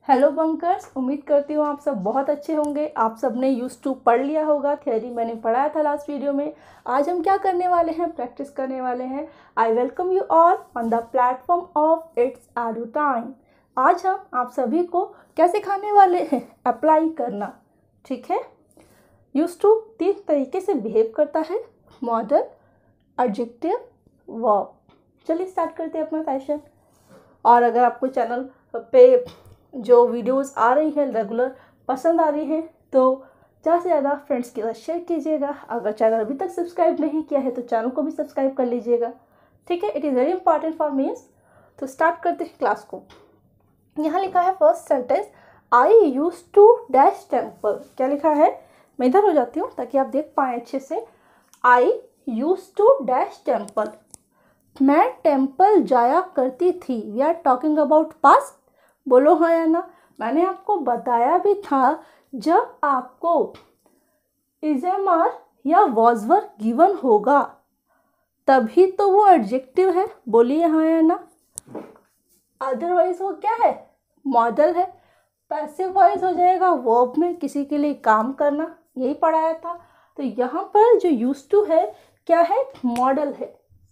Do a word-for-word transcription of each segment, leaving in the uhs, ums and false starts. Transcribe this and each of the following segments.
Hello bunkers, उम्मीद करती हूँ आप सब बहुत अच्छे होंगे। आप सब ने यूज टू पढ़ लिया होगा, थियरी मैंने पढ़ाया था लास्ट वीडियो में। आज हम क्या करने वाले हैं, प्रैक्टिस करने वाले हैं। I welcome you all on the platform of it's edu time. आज हम आप सभी को क्या सिखाने वाले हैं, अप्लाई करना। ठीक है, यूज टू तीन तरीके से बिहेव करता है, मॉडल, एडजेक्टिव, वर्ब। चलिए स्टार्ट करते हैं अपना सेशन। और अगर आपको चैनल पे जो वीडियोस आ रही हैं रेगुलर पसंद आ रही हैं तो ज़्यादा से ज़्यादा फ्रेंड्स के साथ शेयर कीजिएगा। अगर चैनल अभी तक सब्सक्राइब नहीं किया है तो चैनल को भी सब्सक्राइब कर लीजिएगा। ठीक है, it is very important for me. तो स्टार्ट करते हैं क्लास को। यहाँ लिखा है first sentence, I use to dash temple. क्या लिखा है, मैं इधर हो जाती हूँ ताकि आप देख पाएँ अच्छे से। I use to dash temple, मैं टेम्पल जाया करती थी। We are talking about past. बोलो हाँ या ना। मैंने आपको बताया भी था जब आपको इज़ेमार या वॉजवर गिवन होगा तभी तो वो एडजेक्टिव है। बोलिए हाँ या ना। अदरवाइज वो क्या है, मॉडल है। पैसिव वॉइस हो जाएगा वर्ब में, किसी के लिए काम करना, यही पढ़ाया था। तो यहाँ पर जो यूज टू है क्या है, मॉडल है।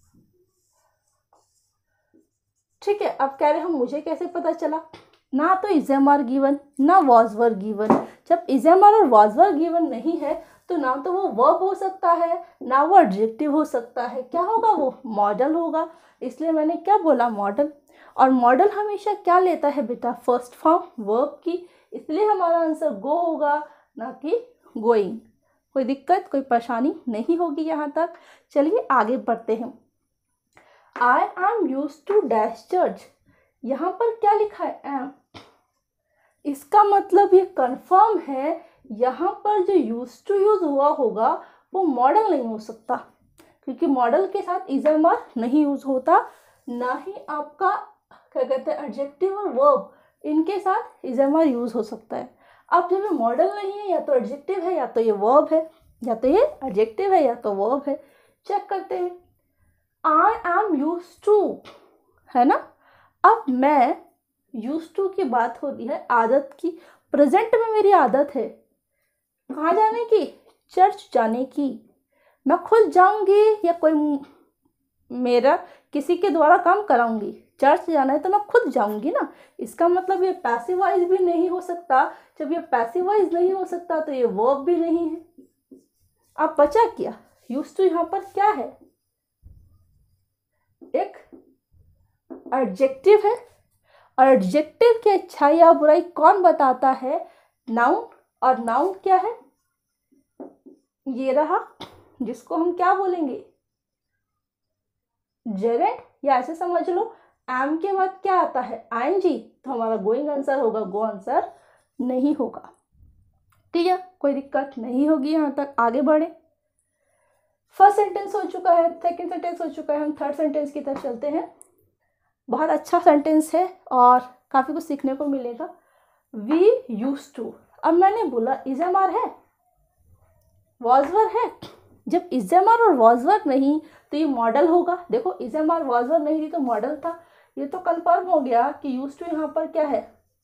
ठीक है, अब कह रहे हम मुझे कैसे पता चला, ना तो इज़ेमार गिवन ना वॉजवर गिवन। जब इज़ेमार और वॉजवर गिवन नहीं है तो ना तो वो वर्ब हो सकता है ना वो एडजेक्टिव हो सकता है। क्या होगा, वो मॉडल होगा। इसलिए मैंने क्या बोला, मॉडल। और मॉडल हमेशा क्या लेता है बेटा, फर्स्ट फॉर्म वर्ब की। इसलिए हमारा आंसर गो होगा, ना कि गोइंग। कोई दिक्कत, कोई परेशानी नहीं होगी यहाँ तक। चलिए आगे बढ़ते हैं। I am use to dash church. यहाँ पर क्या लिखा है, एम। इसका मतलब ये कंफर्म है यहाँ पर जो यूज टू यूज हुआ होगा वो मॉडल नहीं हो सकता, क्योंकि मॉडल के साथ इज़ेमार नहीं यूज होता, ना ही आपका क्या कहते हैं एडजेक्टिव और वर्ब, इनके साथ इज़ेमार यूज हो सकता है। अब जब ये मॉडल नहीं है, या तो एडजेक्टिव है या तो ये वर्ब है, या तो ये एडजेक्टिव है या तो वर्ब है। चेक करते हैं। आई एम यूज टू है ना। अब मैं यूज टू की बात होती है आदत की। प्रेजेंट में मेरी आदत है कहाँ जाने की, चर्च जाने की। मैं खुद जाऊंगी या कोई मेरा किसी के द्वारा काम कराऊंगी। चर्च जाना है तो मैं खुद जाऊंगी ना। इसका मतलब ये पैसिव वॉइस भी नहीं हो सकता। जब ये पैसिव वॉइस नहीं हो सकता तो ये वर्ब भी नहीं है। अब बचा क्या, यूज टू यहाँ पर क्या है, एक एडजेक्टिव है। और एडजेक्टिव की अच्छाई या बुराई कौन बताता है, नाउन। और नाउन क्या है, ये रहा, जिसको हम क्या बोलेंगे, जेरेंट। या ऐसे समझ लो, एम के बाद क्या आता है, आईएनजी। तो हमारा गोइंग आंसर होगा, गो आंसर नहीं होगा। ठीक है, कोई दिक्कत नहीं होगी यहाँ तक। आगे बढ़े। फर्स्ट सेंटेंस हो चुका है, सेकंड सेंटेंस हो चुका है, हम थर्ड सेंटेंस की तरफ चलते हैं। बहुत अच्छा सेंटेंस है और काफ़ी कुछ सीखने को मिलेगा। We use to. अब मैंने बोला इज़ेमार है, वॉजवर है। जब इज़ेमार और वॉजवर नहीं तो ये मॉडल होगा। देखो इज़ेमार वॉजवर नहीं थी तो मॉडल था। ये तो कंफर्म हो गया कि यूज टू यहाँ पर क्या है,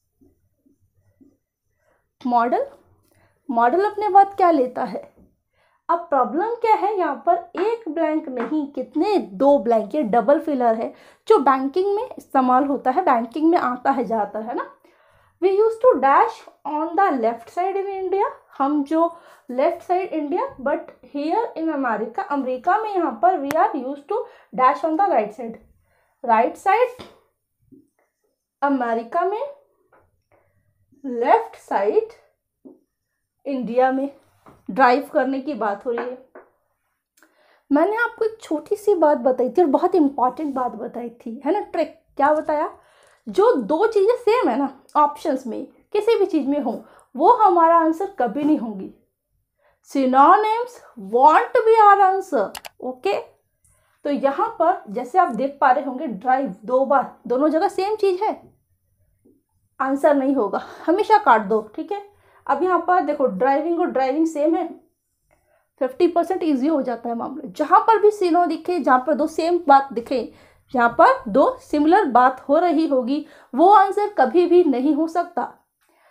मॉडल। मॉडल अपने बाद क्या लेता है। अब प्रॉब्लम क्या है, यहाँ पर एक ब्लैंक नहीं, कितने, दो ब्लैंक। ये डबल फिलर है जो बैंकिंग में इस्तेमाल होता है, बैंकिंग में आता है जाता है ना। We use to dash on the left side in India. हम जो left side India, but here in America, America में यहाँ पर we are use to dash on the right side. Right side America में, लेफ्ट साइड इंडिया में। Drive करने की बात हो रही है। मैंने आपको एक छोटी सी बात बताई थी और बहुत इंपॉर्टेंट बात बताई थी, है ना, ट्रिक। क्या बताया, जो दो चीज़ें सेम है ना ऑप्शंस में, किसी भी चीज़ में हो, वो हमारा आंसर कभी नहीं होंगी। Synonyms won't be our answer. Okay, तो यहाँ पर जैसे आप देख पा रहे होंगे, ड्राइव दो बार, दोनों जगह सेम चीज़ है, आंसर नहीं होगा, हमेशा काट दो। ठीक है, अब यहाँ पर देखो ड्राइविंग और ड्राइविंग सेम है, फिफ्टी परसेंट ईजी हो जाता है मामला। जहाँ पर भी सिनो दिखे, जहाँ पर दो सेम बात दिखे, जहाँ पर दो सिमिलर बात हो रही होगी, वो आंसर कभी भी नहीं हो सकता।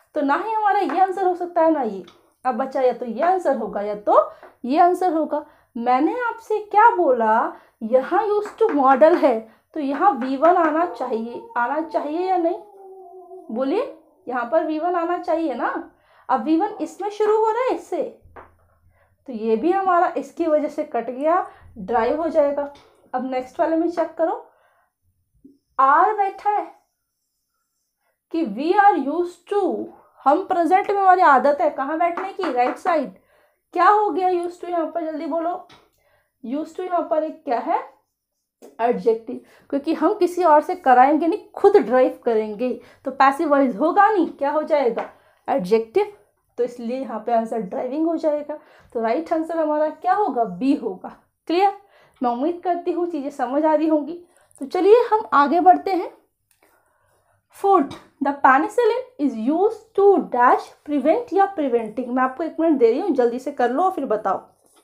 तो ना ही हमारा ये आंसर हो सकता है ना ये। अब बचा या तो ये आंसर होगा या तो ये आंसर होगा। मैंने आपसे क्या बोला, यहाँ यूज टू मॉडल है तो यहाँ वी वन आना चाहिए, आना चाहिए या नहीं, बोलिए, यहाँ पर वी वन आना चाहिए ना। अब वी वन इसमें शुरू हो रहा है इससे, तो ये भी हमारा इसकी वजह से कट गया, ड्राइव हो जाएगा। अब नेक्स्ट वाले में चेक करो, आर बैठा है कि वी आर यूज टू, हम प्रेजेंट में हमारी आदत है कहाँ बैठने की, राइट साइड। क्या हो गया यूज टू यहाँ पर, जल्दी बोलो। यूज टू यहाँ पर एक क्या है, एडजेक्टिव, क्योंकि हम किसी और से कराएंगे नहीं, खुद ड्राइव करेंगे, तो पैसिव वॉइस होगा नहीं, क्या हो जाएगा, एडजेक्टिव। तो इसलिए यहाँ पे आंसर ड्राइविंग हो जाएगा। तो राइट आंसर हमारा क्या होगा, बी होगा। क्लियर, मैं उम्मीद करती हूँ चीज़ें समझ आ रही होंगी। तो चलिए हम आगे बढ़ते हैं। Fourth, the penicillin is use to dash prevent या प्रिवेंटिंग। मैं आपको एक मिनट दे रही हूँ, जल्दी से कर लो और फिर बताओ।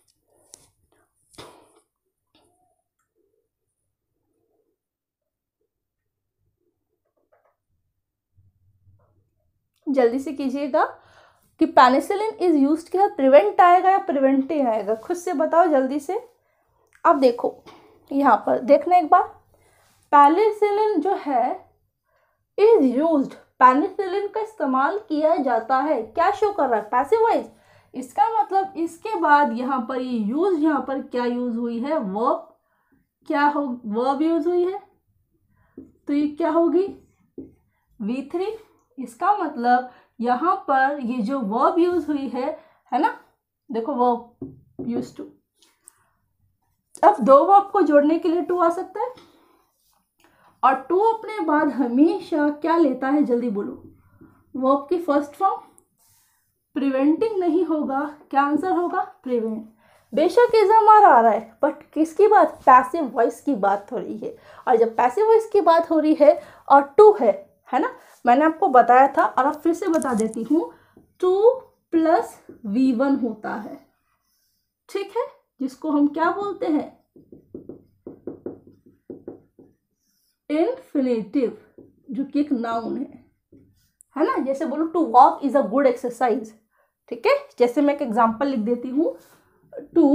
जल्दी से कीजिएगा कि पेनिसिलिन इज यूज्ड के साथ प्रिवेंट आएगा या प्रिवेंटिंग आएगा, खुद से बताओ जल्दी से। अब देखो यहाँ पर देखना एक बार, पेनिसिलिन जो है इज यूज्ड, पेनिसिलिन का इस्तेमाल किया जाता है, क्या शो कर रहा है, पैसिव वॉइस। इसका मतलब इसके बाद यहाँ पर ये यूज, यहाँ पर क्या यूज हुई है, वर्ब, क्या हो, वर्ब यूज हुई है, तो ये क्या होगी, वी थ्री। इसका मतलब यहाँ पर ये जो वर्ब यूज हुई है है ना, देखो वर्ब यूज टू। अब दो वर्ब को जोड़ने के लिए टू आ सकता है, और टू अपने बाद हमेशा क्या लेता है, जल्दी बोलो, वर्ब की फर्स्ट फॉर्म। प्रिवेंटिंग नहीं होगा, क्या आंसर होगा, प्रिवेंट। बेशक इजमआर आ रहा है, बट किसकी बात, पैसिव वॉइस की बात हो रही है। और जब पैसिव वॉइस की बात हो रही है और टू है है ना, मैंने आपको बताया था और अब फिर से बता देती हूँ, टू प्लस वी वन होता है, ठीक है, जिसको हम क्या बोलते हैं, इन्फिनेटिव, जो कि एक नाउन है है ना। जैसे बोलो to walk is a good exercise, ठीक है। जैसे मैं एक एग्जांपल लिख देती हूँ, to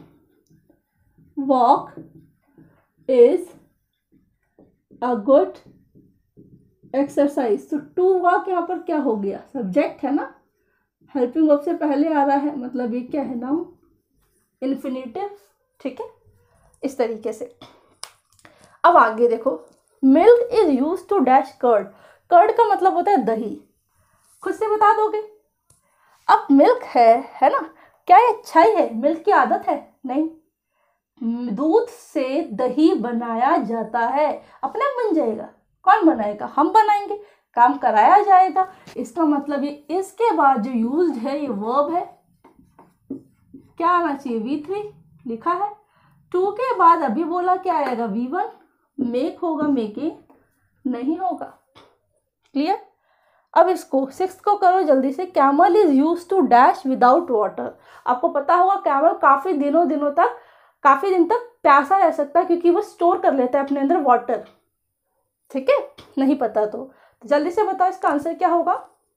walk is a good exercise. तो टू वॉक यहाँ पर क्या हो गया, सब्जेक्ट है ना, हेल्पिंग वर्ब से पहले आ रहा है, मतलब ये क्या है, नाउन, इन्फिनेटिव, ठीक है, इस तरीके से। अब आगे देखो, milk is use to dash curd. Curd का मतलब होता है दही, खुद से बता दोगे। अब मिल्क है है ना, क्या ये अच्छाई है, मिल्क की आदत है, नहीं, दूध से दही बनाया जाता है, अपने आप बन जाएगा, कौन बनाएगा, हम बनाएंगे, काम कराया जाएगा। इसका मतलब ये इसके बाद जो यूज्ड है ये वर्ब है, क्या आना चाहिए, वी थ्री लिखा है। टू के बाद अभी बोला क्या आएगा, वी वन, मेक होगा, मेकिंग नहीं होगा। क्लियर। अब इसको सिक्स को करो जल्दी से। Camel is use to dash without water. आपको पता होगा कैमल काफी दिनों दिनों तक काफी दिन तक प्यासा रह सकता है, क्योंकि वो स्टोर कर लेता है अपने अंदर वाटर, ठीक है। नहीं पता तो जल्दी से बताओ इसका आंसर क्या होगा।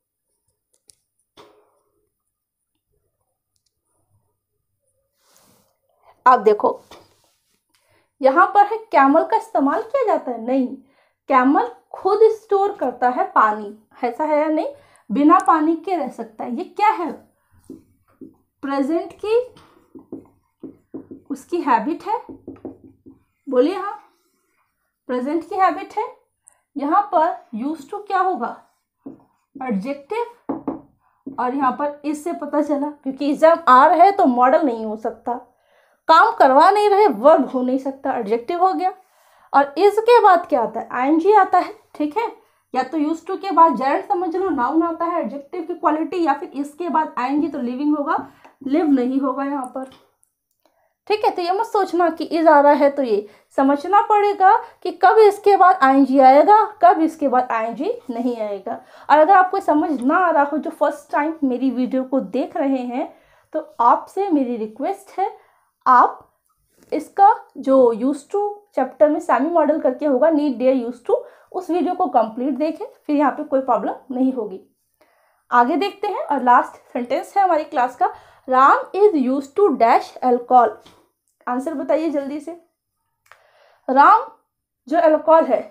आप देखो यहां पर है कैमल का इस्तेमाल किया जाता है, नहीं, कैमल खुद स्टोर करता है पानी, ऐसा है या नहीं, बिना पानी के रह सकता है। ये क्या है, प्रेजेंट की उसकी हैबिट है, बोलिए हाँ, प्रेजेंट की हैबिट है। यहाँ पर यूज टू क्या होगा, एडजेक्टिव, और यहाँ पर इससे पता चला क्योंकि एग्जाम आ रहा है तो मॉडल नहीं हो सकता, काम करवा नहीं रहे वर्ब हो नहीं सकता, एडजेक्टिव हो गया। और इसके बाद क्या आता है, आईएनजी आता है, ठीक है, या तो यूज टू के बाद जेंड समझ लो, नाउन आता है एडजेक्टिव की क्वालिटी, या फिर इसके बाद आईएनजी तो लिविंग होगा, लिव नहीं होगा यहाँ पर, ठीक है। तो ये मत सोचना कि इज आ रहा है तो ये समझना पड़ेगा कि कब इसके बाद आईएनजी आएगा, कब इसके बाद आईएनजी नहीं आएगा। और अगर आपको समझ ना आ रहा हो, जो फर्स्ट टाइम मेरी वीडियो को देख रहे हैं, तो आपसे मेरी रिक्वेस्ट है, आप इसका जो यूज टू चैप्टर में सेमी मॉडल करके होगा, नीड डेयर यूज टू, उस वीडियो को कंप्लीट देखें, फिर यहाँ पे कोई प्रॉब्लम नहीं होगी। आगे देखते हैं और लास्ट सेंटेंस है हमारी क्लास का, Ram is use to dash alcohol. Answer बताइए जल्दी से। राम जो अल्कोहल है,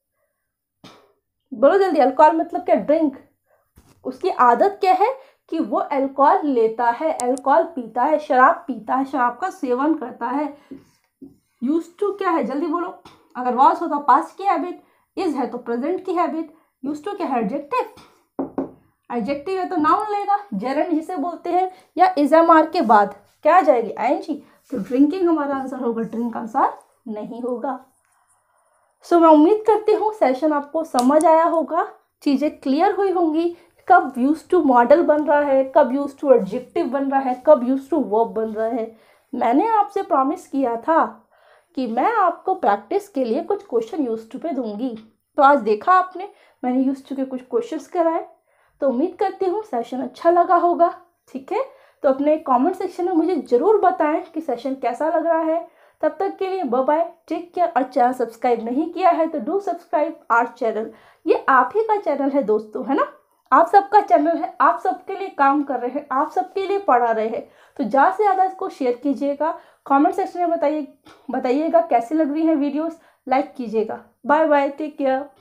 बोलो जल्दी, अल्कोहल मतलब क्या? ड्रिंक। उसकी आदत क्या है कि वो अल्कोहल लेता है, अल्कोहल पीता है, शराब पीता है, शराब का सेवन करता है। यूज टू क्या है जल्दी बोलो। अगर वॉज होता पास्ट की हैबिट, इज है तो प्रेजेंट की हैबिट, यूज टू क्या है? एडजेक्टिव। एडजेक्टिव है तो नाउन लेगा, जेरेंड जिसे बोलते हैं, या इजएमआर के बाद क्या आ जाएगी? आईएनजी। तो ड्रिंकिंग हमारा आंसर होगा, ड्रिंक आंसर नहीं होगा। सो so, मैं उम्मीद करती हूँ सेशन आपको समझ आया होगा, चीज़ें क्लियर हुई होंगी, कब यूज टू मॉडल बन रहा है, कब यूज टू एडजेक्टिव बन रहा है, कब यूज टू वर्ब बन रहा है। मैंने आपसे प्रॉमिस किया था कि मैं आपको प्रैक्टिस के लिए कुछ क्वेश्चन यूज टू पे दूंगी, तो आज देखा आपने, मैंने यूज टू के कुछ क्वेश्चंस कराए। तो उम्मीद करती हूँ सेशन अच्छा लगा होगा। ठीक है, तो अपने कमेंट सेक्शन में मुझे ज़रूर बताएं कि सेशन कैसा लग रहा है। तब तक के लिए बाय बाय, टेक केयर। और चैनल सब्सक्राइब नहीं किया है तो डू सब्सक्राइब आवर चैनल। ये आप ही का चैनल है दोस्तों, है ना, आप सबका चैनल है, आप सबके लिए काम कर रहे हैं, आप सबके लिए पढ़ा रहे हैं। तो ज़्यादा से ज़्यादा इसको शेयर कीजिएगा, कमेंट सेक्शन में बताइए बताइएगा कैसी लग रही है वीडियोस, लाइक कीजिएगा। Bye bye, take care.